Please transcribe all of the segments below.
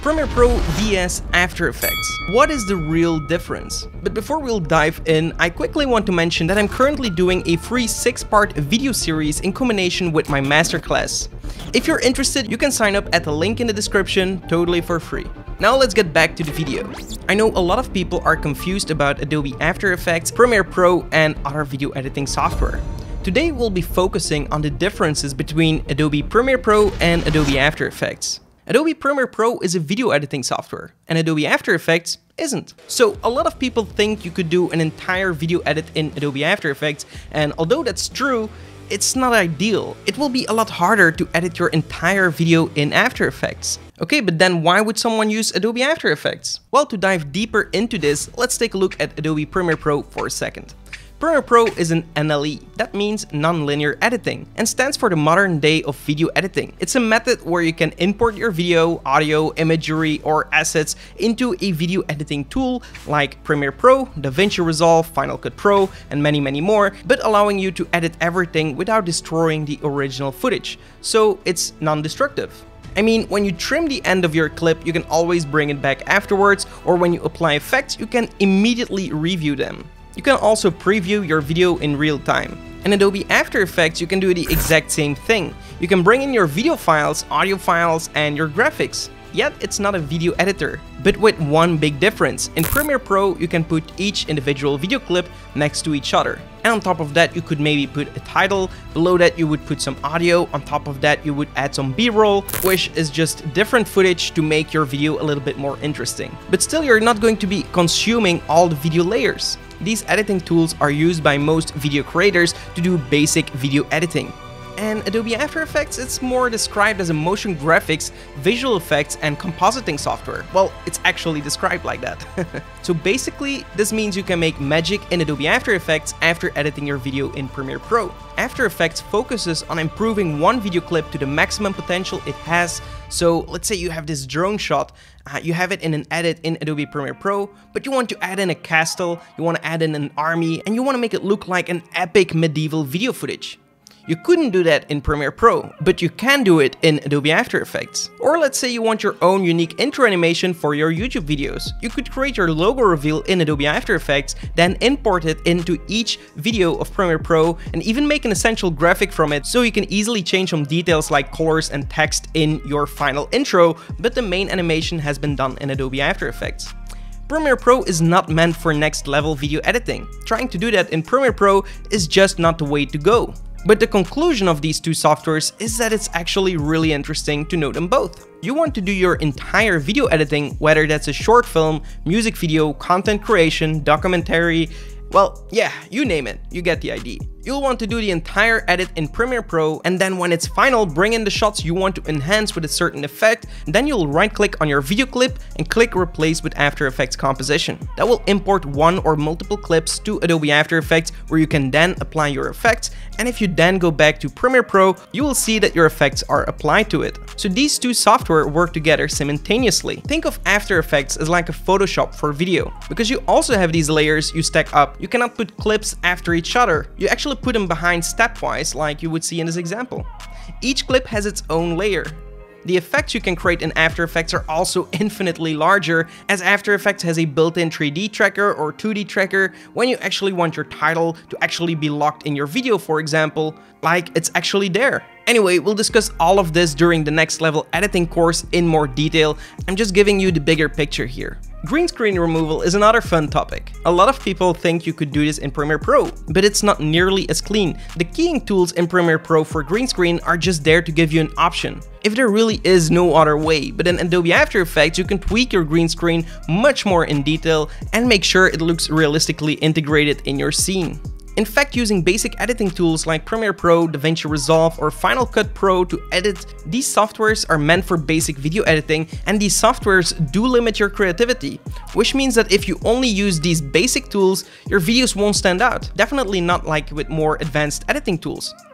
Premiere Pro vs After Effects. What is the real difference? But before we'll dive in, I quickly want to mention that I'm currently doing a free 6-part video series in combination with my Masterclass. If you're interested, you can sign up at the link in the description, totally for free. Now let's get back to the video. I know a lot of people are confused about Adobe After Effects, Premiere Pro, and other video editing software. Today we'll be focusing on the differences between Adobe Premiere Pro and Adobe After Effects. Adobe Premiere Pro is a video editing software, and Adobe After Effects isn't. So a lot of people think you could do an entire video edit in Adobe After Effects, and although that's true, it's not ideal. It will be a lot harder to edit your entire video in After Effects. Okay, but then why would someone use Adobe After Effects? Well, to dive deeper into this, let's take a look at Adobe Premiere Pro for a second. Premiere Pro is an NLE, that means non-linear editing, and stands for the modern day of video editing. It's a method where you can import your video, audio, imagery, or assets into a video editing tool like Premiere Pro, DaVinci Resolve, Final Cut Pro, and many more, but allowing you to edit everything without destroying the original footage. So it's non-destructive. I mean, when you trim the end of your clip, you can always bring it back afterwards, or when you apply effects, you can immediately review them. You can also preview your video in real time. In Adobe After Effects, you can do the exact same thing. You can bring in your video files, audio files, and your graphics. Yet it's not a video editor, but with one big difference. In Premiere Pro, you can put each individual video clip next to each other. And on top of that, you could maybe put a title, below that you would put some audio, on top of that you would add some B-roll, which is just different footage to make your video a little bit more interesting. But still, you're not going to be consuming all the video layers. These editing tools are used by most video creators to do basic video editing. And Adobe After Effects, it's more described as a motion graphics, visual effects, and compositing software. Well, it's actually described like that. So basically, this means you can make magic in Adobe After Effects after editing your video in Premiere Pro. After Effects focuses on improving one video clip to the maximum potential it has. So let's say you have this drone shot, you have it in an edit in Adobe Premiere Pro, but you want to add in a castle, you want to add in an army, and you want to make it look like an epic medieval video footage. You couldn't do that in Premiere Pro, but you can do it in Adobe After Effects. Or let's say you want your own unique intro animation for your YouTube videos. You could create your logo reveal in Adobe After Effects, then import it into each video of Premiere Pro, and even make an essential graphic from it so you can easily change some details like colors and text in your final intro, but the main animation has been done in Adobe After Effects. Premiere Pro is not meant for next level video editing. Trying to do that in Premiere Pro is just not the way to go. But the conclusion of these two softwares is that it's actually really interesting to know them both. You want to do your entire video editing, whether that's a short film, music video, content creation, documentary, well, yeah, you name it, you get the idea. You'll want to do the entire edit in Premiere Pro, and then when it's final, bring in the shots you want to enhance with a certain effect, and then you'll right-click on your video clip and click Replace with After Effects Composition. That will import one or multiple clips to Adobe After Effects, where you can then apply your effects, and if you then go back to Premiere Pro, you will see that your effects are applied to it. So these two software work together simultaneously. Think of After Effects as like a Photoshop for video. Because you also have these layers you stack up, you cannot put clips after each other. You actually put them behind stepwise, like you would see in this example. Each clip has its own layer. The effects you can create in After Effects are also infinitely larger, as After Effects has a built-in 3D tracker or 2D tracker when you actually want your title to actually be locked in your video, for example, like it's actually there. Anyway, we'll discuss all of this during the next level editing course in more detail. I'm just giving you the bigger picture here. Green screen removal is another fun topic. A lot of people think you could do this in Premiere Pro, but it's not nearly as clean. The keying tools in Premiere Pro for green screen are just there to give you an option, if there really is no other way. But in Adobe After Effects, you can tweak your green screen much more in detail and make sure it looks realistically integrated in your scene. In fact, using basic editing tools like Premiere Pro, DaVinci Resolve, or Final Cut Pro to edit, these softwares are meant for basic video editing, and these softwares do limit your creativity, which means that if you only use these basic tools, your videos won't stand out. Definitely not like with more advanced editing tools.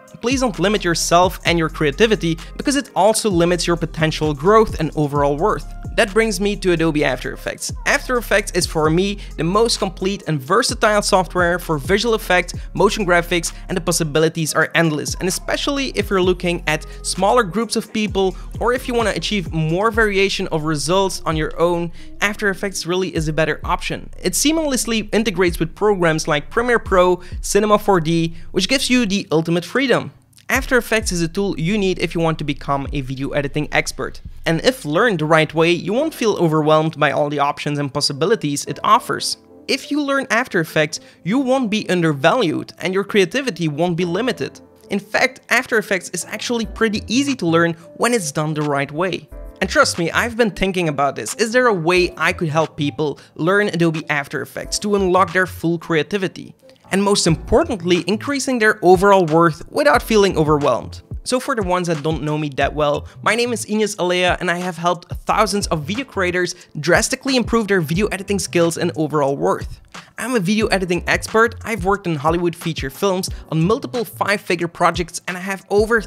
Please don't limit yourself and your creativity, because it also limits your potential growth and overall worth. That brings me to Adobe After Effects. After Effects is for me the most complete and versatile software for visual effects, motion graphics, and the possibilities are endless. And especially if you're looking at smaller groups of people, or if you want to achieve more variation of results on your own, After Effects really is a better option. It seamlessly integrates with programs like Premiere Pro, Cinema 4D, which gives you the ultimate freedom. After Effects is a tool you need if you want to become a video editing expert. And if learned the right way, you won't feel overwhelmed by all the options and possibilities it offers. If you learn After Effects, you won't be undervalued and your creativity won't be limited. In fact, After Effects is actually pretty easy to learn when it's done the right way. And trust me, I've been thinking about this. Is there a way I could help people learn Adobe After Effects to unlock their full creativity? And most importantly, increasing their overall worth without feeling overwhelmed. So for the ones that don't know me that well, my name is Ignace Aleya and I have helped thousands of video creators drastically improve their video editing skills and overall worth. I'm a video editing expert, I've worked in Hollywood feature films on multiple 5-figure projects, and I have over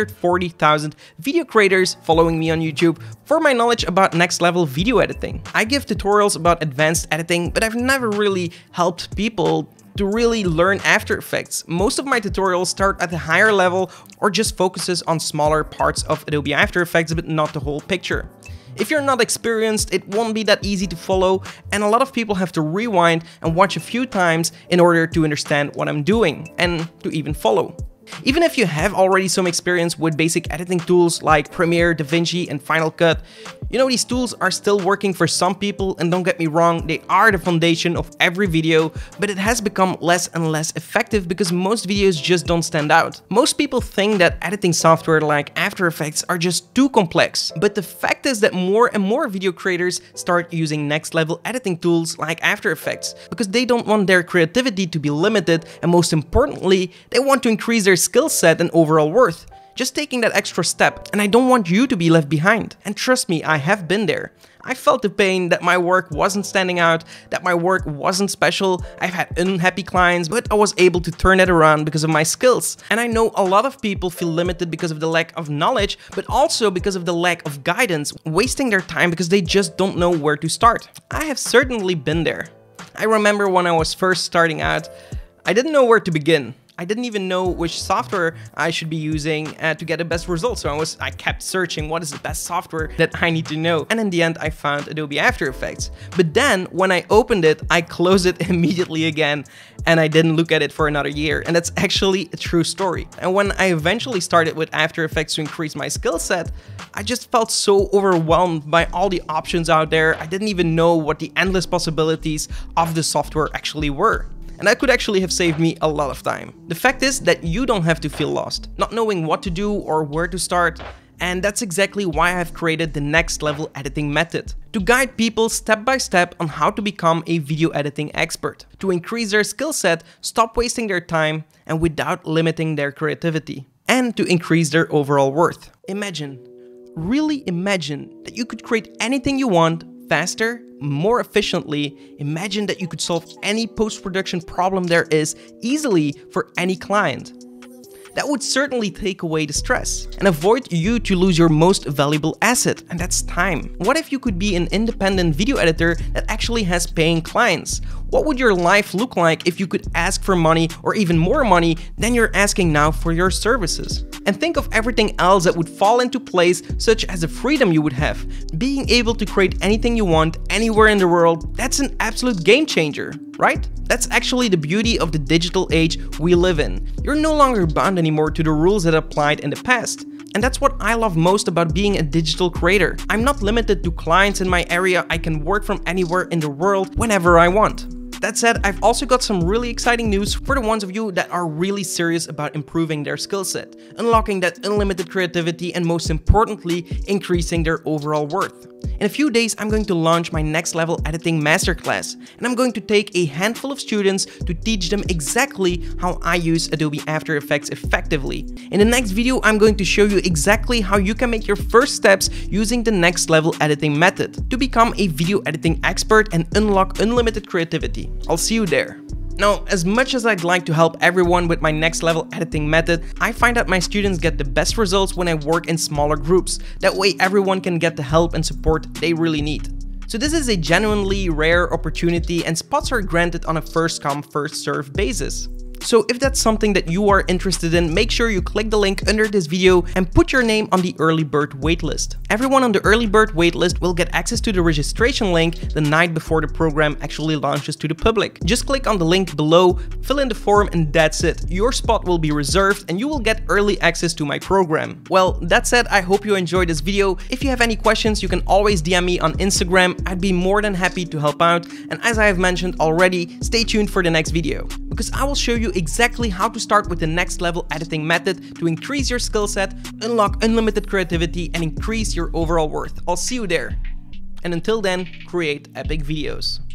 340,000 video creators following me on YouTube for my knowledge about next level video editing. I give tutorials about advanced editing, but I've never really helped people to really learn After Effects. Most of my tutorials start at a higher level or just focuses on smaller parts of Adobe After Effects, but not the whole picture. If you're not experienced, it won't be that easy to follow, and a lot of people have to rewind and watch a few times in order to understand what I'm doing and to even follow. Even if you have already some experience with basic editing tools like Premiere, DaVinci, and Final Cut, you know, these tools are still working for some people, and don't get me wrong, they are the foundation of every video, but it has become less and less effective because most videos just don't stand out. Most people think that editing software like After Effects are just too complex, but the fact is that more and more video creators start using next level editing tools like After Effects because they don't want their creativity to be limited, and most importantly, they want to increase their skill set and overall worth. Just taking that extra step, and I don't want you to be left behind. And trust me, I have been there. I felt the pain that my work wasn't standing out, that my work wasn't special. I've had unhappy clients, but I was able to turn that around because of my skills. And I know a lot of people feel limited because of the lack of knowledge, but also because of the lack of guidance, wasting their time because they just don't know where to start. I have certainly been there. I remember when I was first starting out, I didn't know where to begin. I didn't even know which software I should be using to get the best results. So I kept searching what is the best software that I need to know. And in the end, I found Adobe After Effects. But then when I opened it, I closed it immediately again, and I didn't look at it for another year. And that's actually a true story. And when I eventually started with After Effects to increase my skill set, I just felt so overwhelmed by all the options out there. I didn't even know what the endless possibilities of the software actually were. And that could actually have saved me a lot of time. The fact is that you don't have to feel lost, not knowing what to do or where to start. And that's exactly why I've created the next level editing method, to guide people step by step on how to become a video editing expert, to increase their skill set, stop wasting their time, and without limiting their creativity, and to increase their overall worth. Imagine, really imagine that you could create anything you want faster, more efficiently. Imagine that you could solve any post-production problem there is easily for any client. That would certainly take away the stress and avoid you to lose your most valuable asset, and that's time. What if you could be an independent video editor that actually has paying clients? What would your life look like if you could ask for money or even more money than you're asking now for your services? And think of everything else that would fall into place, such as the freedom you would have. Being able to create anything you want anywhere in the world, that's an absolute game changer, right? That's actually the beauty of the digital age we live in. You're no longer bound anymore to the rules that applied in the past. And that's what I love most about being a digital creator. I'm not limited to clients in my area. I can work from anywhere in the world whenever I want. That said, I've also got some really exciting news for the ones of you that are really serious about improving their skill set, unlocking that unlimited creativity, and most importantly, increasing their overall worth. In a few days, I'm going to launch my next level editing masterclass, and I'm going to take a handful of students to teach them exactly how I use Adobe After Effects effectively. In the next video, I'm going to show you exactly how you can make your first steps using the next level editing method to become a video editing expert and unlock unlimited creativity. I'll see you there. Now, as much as I'd like to help everyone with my next level editing method, I find that my students get the best results when I work in smaller groups. That way everyone can get the help and support they really need. So this is a genuinely rare opportunity and spots are granted on a first come first served basis. So if that's something that you are interested in, make sure you click the link under this video and put your name on the early bird waitlist. Everyone on the early bird waitlist will get access to the registration link the night before the program actually launches to the public. Just click on the link below, fill in the form, and that's it. Your spot will be reserved and you will get early access to my program. Well, that said, I hope you enjoyed this video. If you have any questions, you can always DM me on Instagram. I'd be more than happy to help out. And as I have mentioned already, stay tuned for the next video, because I will show you exactly how to start with the next level editing method to increase your skill set, unlock unlimited creativity, and increase your overall worth. I'll see you there. And until then, create epic videos.